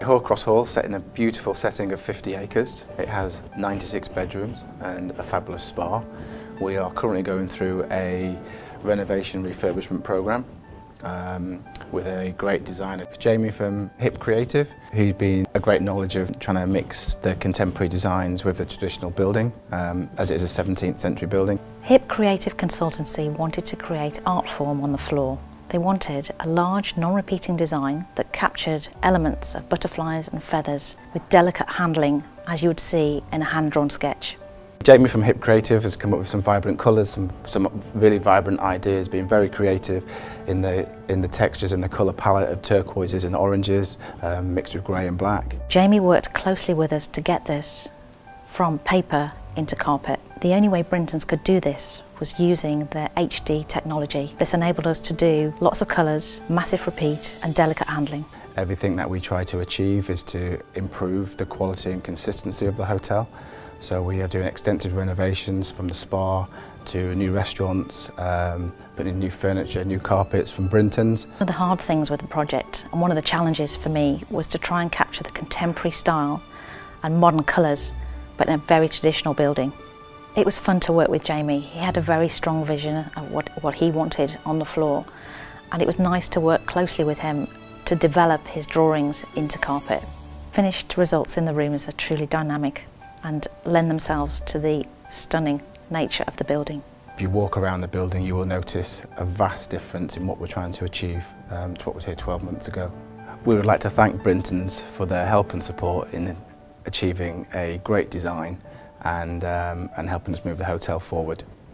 Hallcross Hall, set in a beautiful setting of 50 acres. It has 96 bedrooms and a fabulous spa. We are currently going through a renovation refurbishment programme with a great designer, Jamie from Hip Creative. He's been a great knowledge of trying to mix the contemporary designs with the traditional building, as it is a 17th century building. Hip Creative Consultancy wanted to create art form on the floor. They wanted a large, non-repeating design that captured elements of butterflies and feathers with delicate handling, as you would see in a hand-drawn sketch. Jamie from Hip Creative has come up with some vibrant colours, some really vibrant ideas, being very creative in the textures and the colour palette of turquoises and oranges, mixed with grey and black. Jamie worked closely with us to get this from paper into carpet. The only way Brintons could do this was using their HD technology. This enabled us to do lots of colours, massive repeat and delicate handling. Everything that we try to achieve is to improve the quality and consistency of the hotel. So we are doing extensive renovations from the spa to new restaurants, putting in new furniture, new carpets from Brintons. One of the hard things with the project, and one of the challenges for me, was to try and capture the contemporary style and modern colours, but in a very traditional building. It was fun to work with Jamie. He had a very strong vision of what he wanted on the floor, and it was nice to work closely with him to develop his drawings into carpet. Finished results in the rooms are truly dynamic and lend themselves to the stunning nature of the building. If you walk around the building, you will notice a vast difference in what we're trying to achieve to what was here 12 months ago. We would like to thank Brintons for their help and support in achieving a great design and helping us move the hotel forward.